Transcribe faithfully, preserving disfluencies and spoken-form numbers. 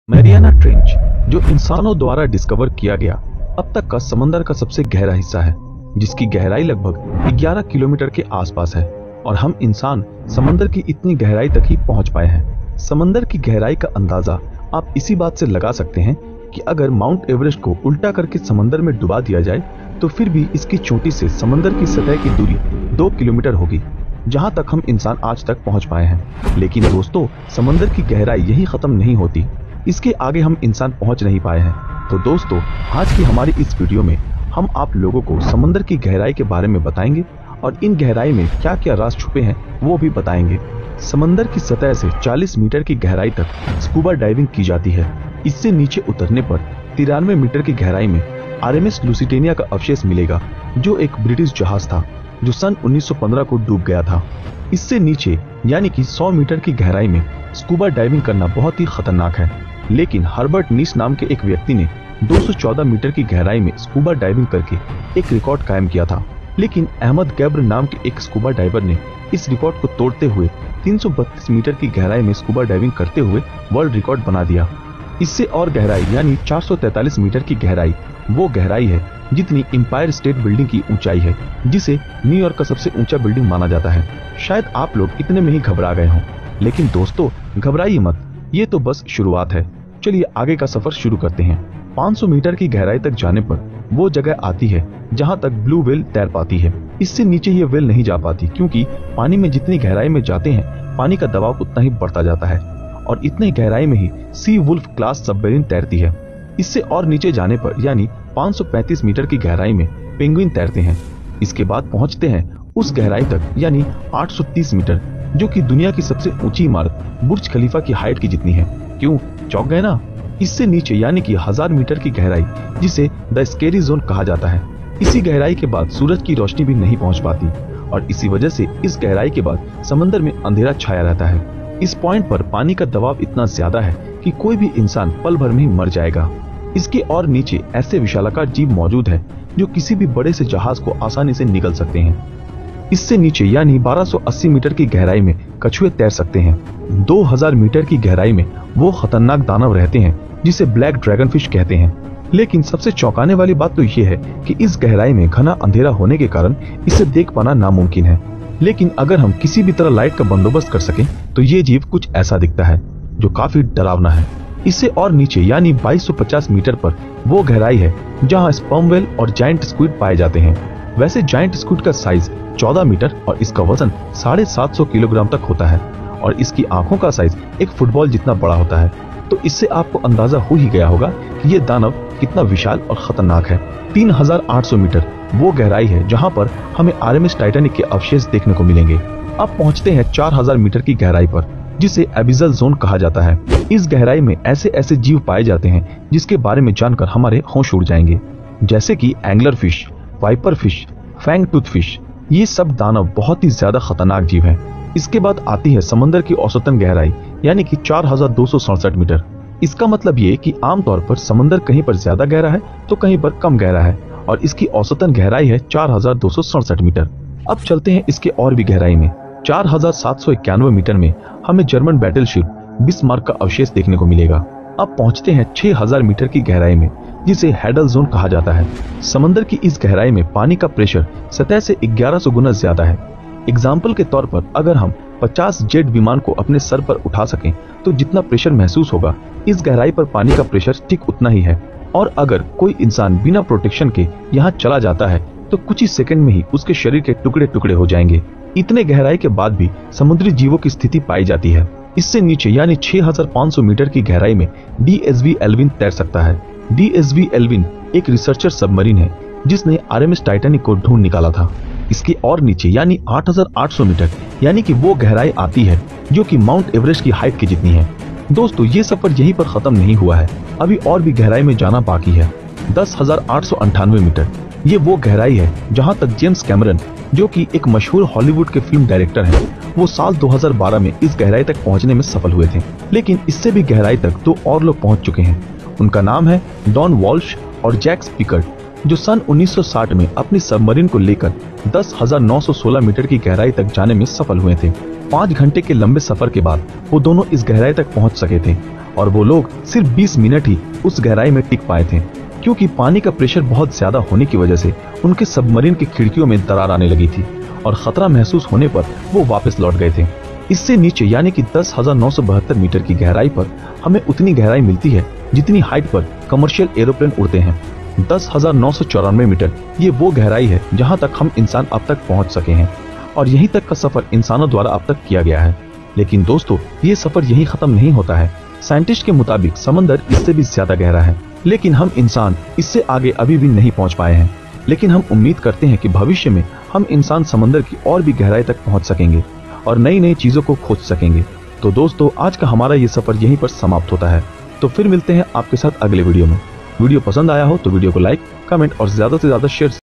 Mariana trench, जो इंसानों द्वारा डिस्कवर किया गया अब तक का समंदर का सबसे गहरा हिस्सा है, जिसकी गहराई लगभग ग्यारह किलोमीटर के आसपास है और हम इंसान समंदर की इतनी गहराई तक ही पहुंच पाए हैं। समंदर की गहराई का अंदाजा आप इसी बात से लगा सकते हैं कि अगर माउंट एवरेस्ट को उल्टा करके समंदर में डुबा दिया जाए तो फिर भी इसकी चोटी से समंदर की सतह की दूरी दो किलोमीटर होगी, जहां तक हम इंसान आज तक पहुंच पाए हैं। लेकिन दोस्तों, समंदर की गहराई यही खत्म नहीं होती, इसके आगे हम इंसान पहुंच नहीं पाए हैं। तो दोस्तों, आज की हमारी इस वीडियो में हम आप लोगों को समंदर की गहराई के बारे में बताएंगे और इन गहराई में क्या क्या राज छुपे हैं वो भी बताएंगे। समंदर की सतह से चालीस मीटर की गहराई तक स्कूबा डाइविंग की जाती है। इससे नीचे उतरने पर तिरानवे मीटर की गहराई में आर एम एस लुसिटेनिया का अवशेष मिलेगा, जो एक ब्रिटिश जहाज था जो सन उन्नीस सौ पंद्रह को डूब गया था। इससे नीचे यानी कि सौ मीटर की गहराई में स्कूबा डाइविंग करना बहुत ही खतरनाक है, लेकिन हर्बर्ट नीश नाम के एक व्यक्ति ने दो सौ चौदह मीटर की गहराई में स्कूबा डाइविंग करके एक रिकॉर्ड कायम किया था। लेकिन अहमद गैब्र नाम के एक स्कूबा डाइवर ने इस रिकॉर्ड को तोड़ते हुए तीन सौ बत्तीस मीटर की गहराई में स्कूबा डाइविंग करते हुए वर्ल्ड रिकॉर्ड बना दिया। इससे और गहराई यानी चार सौ तैंतालीस मीटर की गहराई वो गहराई है जितनी एम्पायर स्टेट बिल्डिंग की ऊंचाई है, जिसे न्यूयॉर्क का सबसे ऊंचा बिल्डिंग माना जाता है। शायद आप लोग इतने में ही घबरा गए हों, लेकिन दोस्तों घबराइए मत, ये तो बस शुरुआत है। चलिए आगे का सफर शुरू करते हैं। पाँच सौ मीटर की गहराई तक जाने पर वो जगह आती है जहां तक ब्लू व्हेल तैर पाती है। इससे नीचे ये व्हेल नहीं जा पाती, क्योंकि पानी में जितनी गहराई में जाते हैं पानी का दबाव उतना ही बढ़ता जाता है और इतने गहराई में ही सी वुल्फ क्लास सबमरीन तैरती है। इससे और नीचे जाने पर यानी पाँच सौ पैंतीस मीटर की गहराई में पेंगुइन तैरते हैं। इसके बाद पहुंचते हैं उस गहराई तक यानी आठ सौ तीस मीटर, जो कि दुनिया की सबसे ऊंची इमारत बुर्ज खलीफा की हाइट की जितनी है। क्यों चौंक गए ना? इससे नीचे यानी कि हजार मीटर की गहराई, जिसे द स्केरी जोन कहा जाता है। इसी गहराई के बाद सूरज की रोशनी भी नहीं पहुंच पाती और इसी वजह से इस गहराई के बाद समंदर में अंधेरा छाया रहता है। इस पॉइंट पर पानी का दबाव इतना ज्यादा है कि कोई भी इंसान पल भर में ही मर जाएगा। इसके और नीचे ऐसे विशालाकार जीव मौजूद है जो किसी भी बड़े से जहाज को आसानी से निगल सकते हैं। इससे नीचे यानी बारह सौ अस्सी मीटर की गहराई में कछुए तैर सकते हैं। दो हज़ार मीटर की गहराई में वो खतरनाक दानव रहते हैं जिसे ब्लैक ड्रैगन फिश कहते हैं। लेकिन सबसे चौंकाने वाली बात तो ये है कि इस गहराई में घना अंधेरा होने के कारण इसे देख पाना नामुमकिन है। लेकिन अगर हम किसी भी तरह लाइट का बंदोबस्त कर सकें तो ये जीव कुछ ऐसा दिखता है जो काफी डरावना है। इससे और नीचे यानी बाईस सौ पचास मीटर पर वो गहराई है जहां स्पर्म व्हेल और जायंट स्क्विड पाए जाते हैं। वैसे जायंट स्क्विड का साइज चौदह मीटर और इसका वजन साढ़े सात सौ किलोग्राम तक होता है और इसकी आंखों का साइज एक फुटबॉल जितना बड़ा होता है। तो इससे आपको अंदाजा हो ही गया होगा कि ये दानव कितना विशाल और खतरनाक है। तीन हज़ार आठ सौ मीटर वो गहराई है जहां पर हमें आर एम एस टाइटैनिक के अवशेष देखने को मिलेंगे। अब पहुंचते हैं चार हज़ार मीटर की गहराई पर, जिसे एबिसल जोन कहा जाता है। इस गहराई में ऐसे ऐसे जीव पाए जाते हैं जिसके बारे में जानकर हमारे होश उड़ जाएंगे, जैसे कि angler fish, viper fish, fang tooth fish. ये सब दानव बहुत ही ज्यादा खतरनाक जीव हैं। इसके बाद आती है समंदर की औसतन गहराई यानी कि चार हज़ार दो सौ सड़सठ मीटर। इसका मतलब ये कि आमतौर पर समंदर कहीं पर ज्यादा गहरा है तो कहीं पर कम गहरा है और इसकी औसतन गहराई है चार हज़ार दो सौ सड़सठ मीटर। अब चलते हैं इसके और भी गहराई में। चार हज़ार सात सौ इक्यानवे मीटर में हमें जर्मन बैटलशिप बिस्मार्क का अवशेष देखने को मिलेगा। अब पहुंचते हैं छह हज़ार मीटर की गहराई में, जिसे हैडल जोन कहा जाता है। समंदर की इस गहराई में पानी का प्रेशर सतह से ग्यारह सौ गुना ज्यादा है। एग्जाम्पल के तौर पर अगर हम पचास जेट विमान को अपने सर पर उठा सकें तो जितना प्रेशर महसूस होगा, इस गहराई पर पानी का प्रेशर ठीक उतना ही है। और अगर कोई इंसान बिना प्रोटेक्शन के यहाँ चला जाता है तो कुछ ही सेकंड में ही उसके शरीर के टुकड़े टुकड़े हो जाएंगे। इतने गहराई के बाद भी समुद्री जीवों की स्थिति पाई जाती है। इससे नीचे यानी छह हज़ार पाँच सौ मीटर की गहराई में डी एस वी एल्विन तैर सकता है। डी एस वी एल्विन एक रिसर्चर सबमरीन है जिसने आर एम एस टाइटैनिक को ढूंढ निकाला था। इसके और नीचे यानी आठ हज़ार आठ सौ मीटर यानी कि वो गहराई आती है जो कि माउंट एवरेस्ट की हाइट की जितनी है। दोस्तों, ये सफर यहीं पर खत्म नहीं हुआ है, अभी और भी गहराई में जाना बाकी है। दस हज़ार आठ सौ अंठानवे मीटर ये वो गहराई है जहां तक जेम्स कैमरन, जो कि एक मशहूर हॉलीवुड के फिल्म डायरेक्टर हैं, वो साल दो हज़ार बारह में इस गहराई तक पहुंचने में सफल हुए थे। लेकिन इससे भी गहराई तक दो और लोग पहुंच चुके हैं। उनका नाम है डॉन वॉल्श और जैक स्पीकर, जो सन उन्नीस सौ साठ में अपनी सबमरीन को लेकर दस हज़ार नौ सौ सोलह मीटर की गहराई तक जाने में सफल हुए थे। पाँच घंटे के लंबे सफर के बाद वो दोनों इस गहराई तक पहुंच सके थे और वो लोग सिर्फ बीस मिनट ही उस गहराई में टिक पाए थे, क्योंकि पानी का प्रेशर बहुत ज्यादा होने की वजह से उनके सबमरीन की खिड़कियों में दरार आने लगी थी और खतरा महसूस होने पर वो वापस लौट गए थे। इससे नीचे यानी कि दस हजार नौ सौ बहत्तर मीटर की गहराई पर हमें उतनी गहराई मिलती है जितनी हाइट पर कमर्शियल एरोप्लेन उड़ते हैं। दस हजार नौ सौ चौरानवे मीटर ये वो गहराई है जहां तक हम इंसान अब तक पहुंच सके हैं, और यहीं तक का सफर इंसानों द्वारा अब तक किया गया है। लेकिन दोस्तों, ये सफर यहीं खत्म नहीं होता है। साइंटिस्ट के मुताबिक समंदर इससे भी ज्यादा गहरा है, लेकिन हम इंसान इससे आगे अभी भी नहीं पहुंच पाए हैं। लेकिन हम उम्मीद करते हैं कि भविष्य में हम इंसान समंदर की और भी गहराई तक पहुंच सकेंगे और नई नई चीजों को खोज सकेंगे। तो दोस्तों, आज का हमारा ये सफर यहीं पर समाप्त होता है। तो फिर मिलते हैं आपके साथ अगले वीडियो में। वीडियो पसंद आया हो तो वीडियो को लाइक, कमेंट और ज्यादा से ज्यादा शेयर